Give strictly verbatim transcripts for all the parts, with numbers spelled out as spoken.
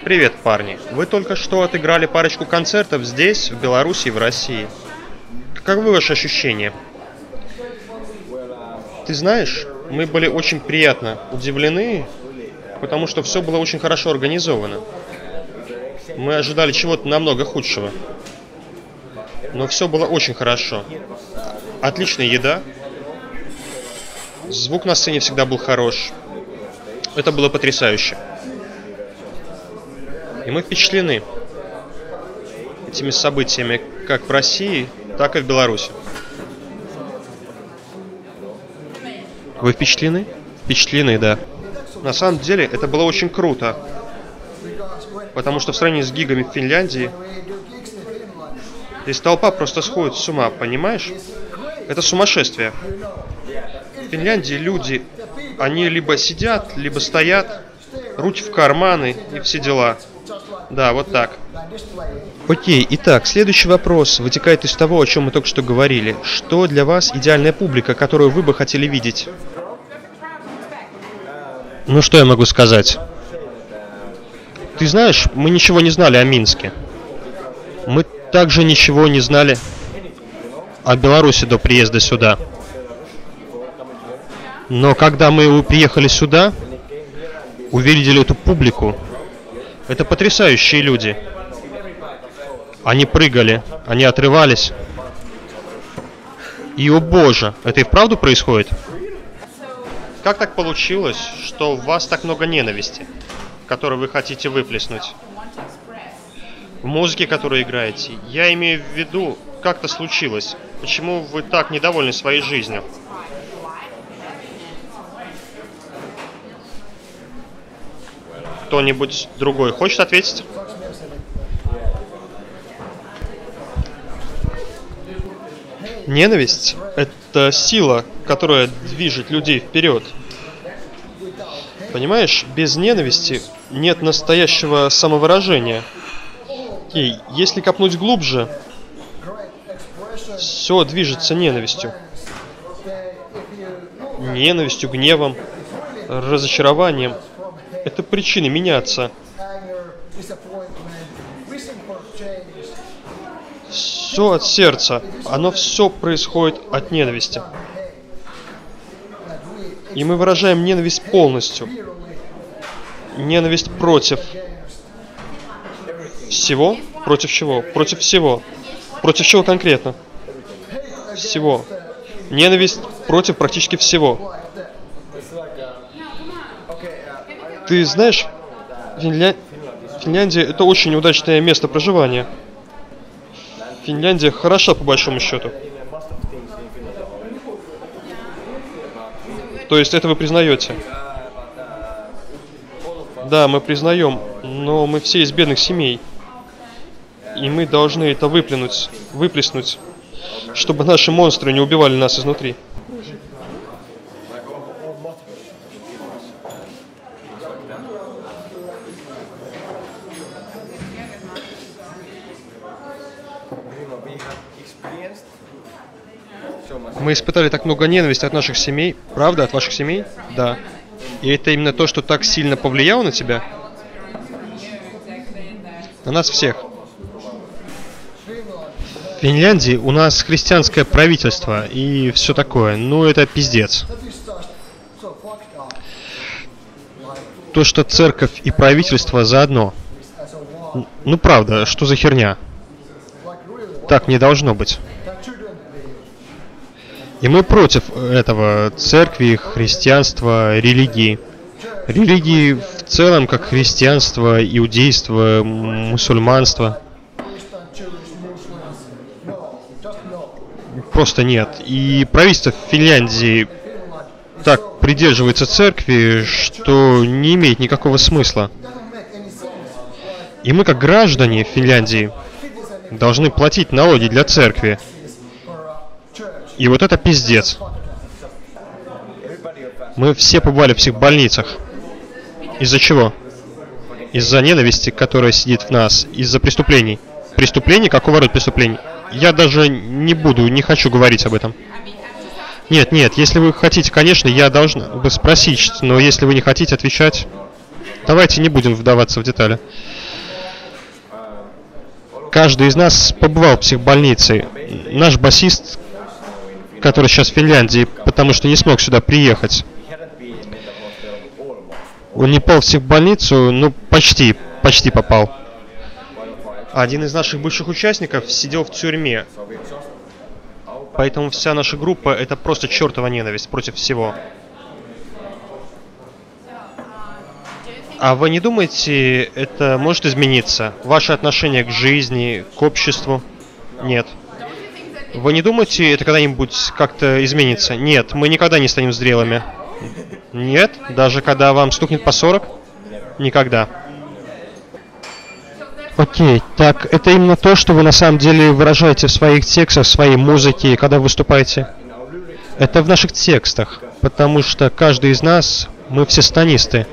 Привет, парни. Вы только что отыграли парочку концертов здесь, в Беларуси и в России. Каковы ваши ощущения? Ты знаешь, мы были очень приятно удивлены, потому что все было очень хорошо организовано. Мы ожидали чего-то намного худшего. Но все было очень хорошо. Отличная еда. Звук на сцене всегда был хорош. Это было потрясающе. И мы впечатлены этими событиями как в России, так и в Беларуси. Вы впечатлены? Впечатлены, да. На самом деле, это было очень круто. Потому что в сравнении с гигами в Финляндии, здесь толпа просто сходит с ума, понимаешь? Это сумасшествие. В Финляндии люди, они либо сидят, либо стоят, руки в карманы и все дела. Да, вот так. Окей, итак, следующий вопрос вытекает из того, о чем мы только что говорили. Что для вас идеальная публика, которую вы бы хотели видеть? Ну, что я могу сказать? Ты знаешь, мы ничего не знали о Минске. Мы также ничего не знали о Беларуси до приезда сюда. Но когда мы приехали сюда, увидели эту публику, это потрясающие люди. Они прыгали, они отрывались. И, о боже, это и вправду происходит? Как так получилось, что в вас так много ненависти, которую вы хотите выплеснуть? В музыке, которую играете. Я имею в виду, как это случилось. Почему вы так недовольны своей жизнью? Кто-нибудь другой хочет ответить? Ненависть – это сила, которая движет людей вперед. Понимаешь, без ненависти нет настоящего самовыражения. И если копнуть глубже, все движется ненавистью. Ненавистью, гневом, разочарованием. Это причины меняться. Все от сердца. Оно все происходит от ненависти. И мы выражаем ненависть полностью. Ненависть против всего? Против чего? Против всего. Против чего конкретно? Всего. Ненависть против практически всего. Ты знаешь, Финля... Финляндия — это очень удачное место проживания. Финляндия хороша по большому счету. То есть это вы признаете? Да, мы признаем, но мы все из бедных семей. И мы должны это выплюнуть, выплеснуть, чтобы наши монстры не убивали нас изнутри. Мы испытали так много ненависти от наших семей. Правда, от ваших семей? Да. И это именно то, что так сильно повлияло на тебя? На нас всех. В Финляндии у нас христианское правительство и все такое. Ну, это пиздец. То, что церковь и правительство заодно. Ну, правда, что за херня? Так не должно быть. И мы против этого церкви, христианства, религии. Религии в целом, как христианство, иудейство, мусульманство. Просто нет. И правительство Финляндии так придерживается церкви, что не имеет никакого смысла. И мы, как граждане Финляндии, должны платить налоги для церкви. И вот это пиздец. Мы все побывали в психбольницах. Из-за чего? Из-за ненависти, которая сидит в нас. Из-за преступлений. Преступлений? Какого рода преступлений? Я даже не буду, не хочу говорить об этом. Нет, нет, если вы хотите, конечно, я должна бы спросить, но если вы не хотите отвечать... Давайте не будем вдаваться в детали. Каждый из нас побывал в психбольнице. Наш басист, который сейчас в Финляндии, потому что не смог сюда приехать. Он не попал в психбольницу, ну почти, почти попал. Один из наших бывших участников сидел в тюрьме. Поэтому вся наша группа — это просто чертова ненависть против всего. А вы не думаете, это может измениться? Ваше отношение к жизни, к обществу? Нет. Вы не думаете, это когда-нибудь как-то изменится? Нет, мы никогда не станем зрелыми. Нет? Даже когда вам стукнет по сорок? Никогда. Окей, так это именно то, что вы на самом деле выражаете в своих текстах, в своей музыке, когда выступаете? Это в наших текстах, потому что каждый из нас, мы все сатанисты.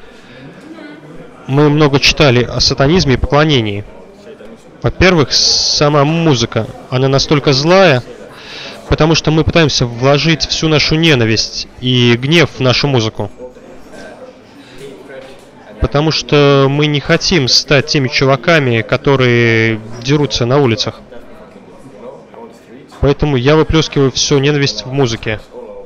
Мы много читали о сатанизме и поклонении. Во-первых, сама музыка, она настолько злая, потому что мы пытаемся вложить всю нашу ненависть и гнев в нашу музыку. Потому что мы не хотим стать теми чуваками, которые дерутся на улицах. Поэтому я выплескиваю всю ненависть в музыке.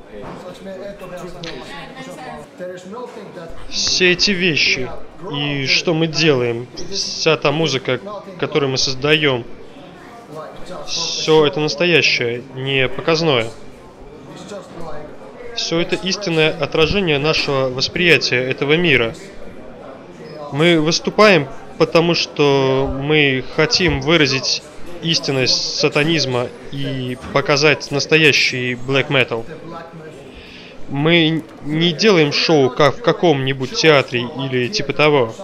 Все эти вещи и что мы делаем, вся та музыка, которую мы создаем, все это настоящее, не показное. Все это истинное отражение нашего восприятия этого мира. Мы выступаем, потому что мы хотим выразить истинность сатанизма и показать настоящий black metal. Мы не делаем шоу как в каком-нибудь театре или типа того.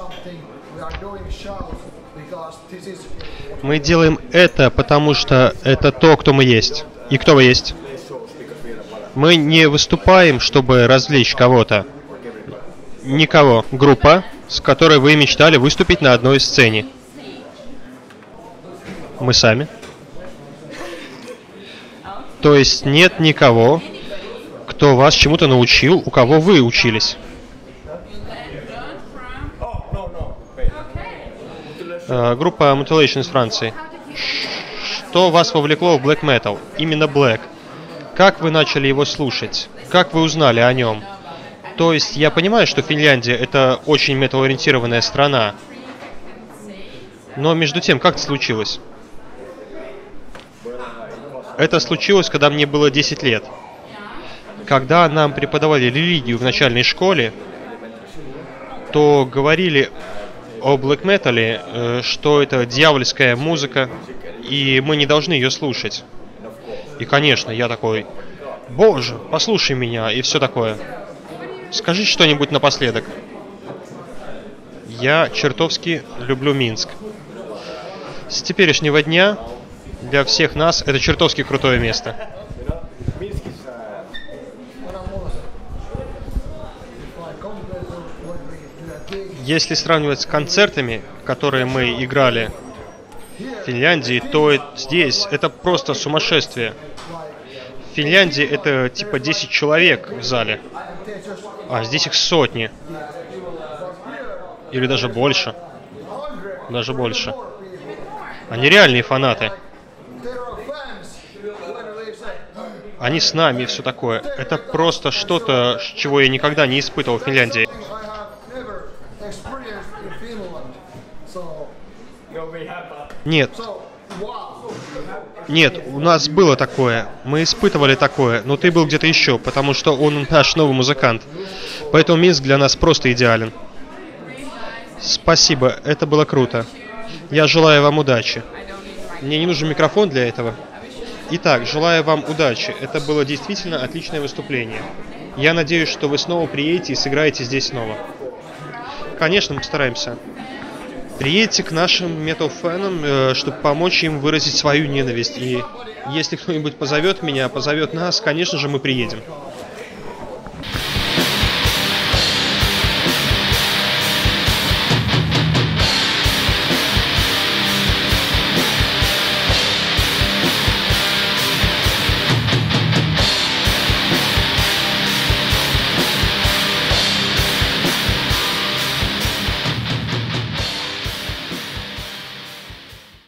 Мы делаем это, потому что это то, кто мы есть. И кто вы есть. Мы не выступаем, чтобы развлечь кого-то. Никого. Группа, с которой вы мечтали выступить на одной сцене. Мы сами. То есть нет никого, кто вас чему-то научил, у кого вы учились. Uh, группа Mutilation из Франции. Что вас вовлекло в Black Metal? Именно Black. Как вы начали его слушать? Как вы узнали о нем? То есть я понимаю, что Финляндия это очень метал-ориентированная страна. Но между тем, как это случилось? Это случилось, когда мне было десять лет. Когда нам преподавали религию в начальной школе, то говорили о Black Metal, что это дьявольская музыка, и мы не должны ее слушать. И, конечно, я такой: «Боже, послушай меня», и все такое. Скажи что-нибудь напоследок. Я чертовски люблю Минск. С теперешнего дня для всех нас это чертовски крутое место. Если сравнивать с концертами, которые мы играли в Финляндии, то здесь это просто сумасшествие. В Финляндии это типа десять человек в зале, а здесь их сотни. Или даже больше. Даже больше. Они реальные фанаты. Они с нами и все такое. Это просто что-то, чего я никогда не испытывал в Финляндии. Нет. Нет, у нас было такое. Мы испытывали такое, но ты был где-то еще, потому что он наш новый музыкант. Поэтому Минск для нас просто идеален. Спасибо, это было круто. Я желаю вам удачи. Мне не нужен микрофон для этого. Итак, желаю вам удачи. Это было действительно отличное выступление. Я надеюсь, что вы снова приедете и сыграете здесь снова. Конечно, мы постараемся. Приедьте к нашим метал-фэнам, э, чтобы помочь им выразить свою ненависть. И если кто-нибудь позовет меня, позовет нас, конечно же, мы приедем.